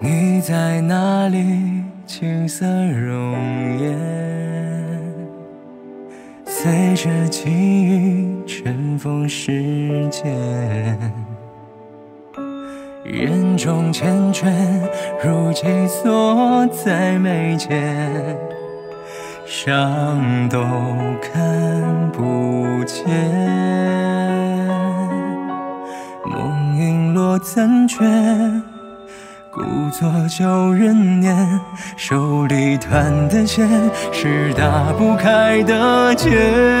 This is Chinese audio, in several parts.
你在哪里？青色容颜，随着记忆尘封世间。人中缱绻，如今锁在眉间，伤都看不见。梦影落怎觉？故作旧人年，手里团的线是打不开的结。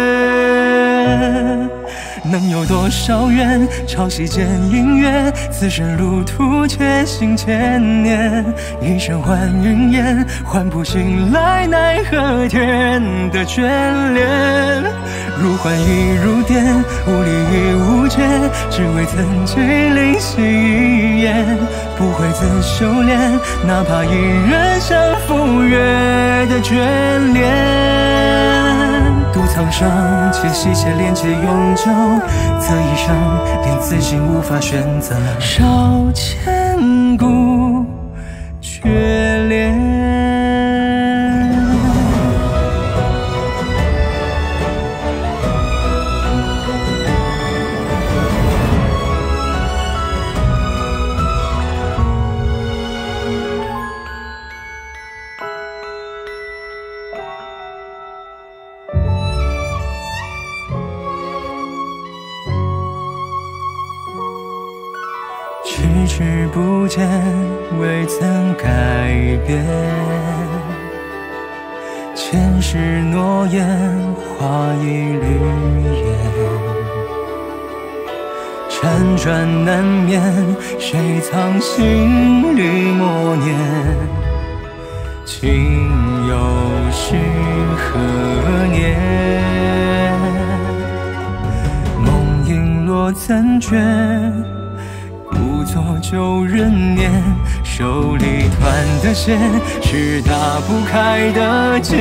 能有多少缘？潮汐间隐约，此生路途且行千年。一生换云烟，唤不醒来奈何天的眷恋。如幻亦如电，无力亦无解，只为曾经灵犀一眼。不会自修炼，哪怕一人相赴约的眷恋。渡苍生，且喜且怜且永久，这一生连自己无法选择。少千古眷恋。迟迟不见，未曾改变。前世诺言，化一缕烟。辗转难眠，谁藏心里默念？情有时何年？梦影落怎觉？故作旧人年，手里团的线是打不开的结。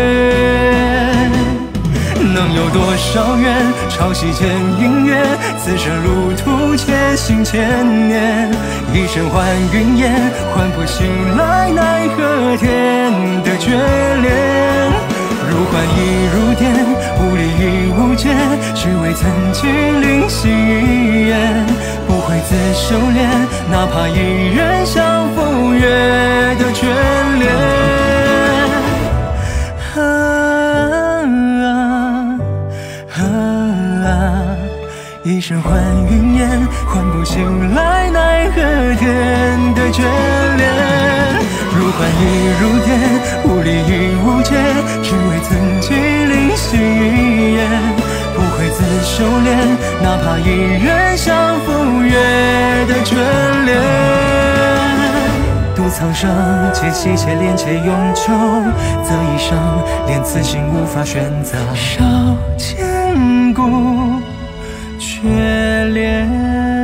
能有多少缘？潮汐间隐约，此生路途且行千年。一生换云烟，唤不醒来奈何天的眷恋。如幻亦如电，无力亦无解，只为曾经灵犀一眼。不会自修炼，哪怕一人相赴约的眷恋。一生换云烟，唤不醒来奈何天的眷恋。如幻亦如电，无力亦无解，只为曾经灵犀一眼。不会自修炼，哪怕一人相赴约的眷恋。渡苍生，且喜且怜且永久，这一生连此心无法选择。少千古眷恋。